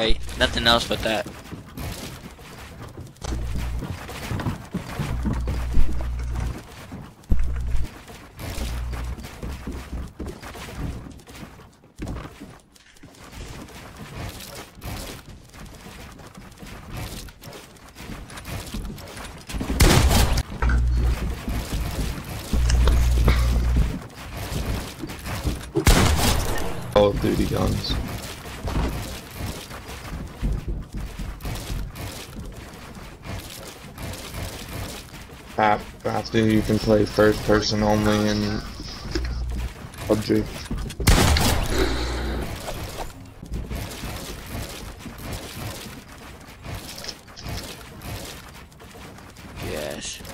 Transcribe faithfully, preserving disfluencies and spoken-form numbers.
Right, nothing else but that. Call of Duty guns. App, after you can play first person only in P U B G. Yes.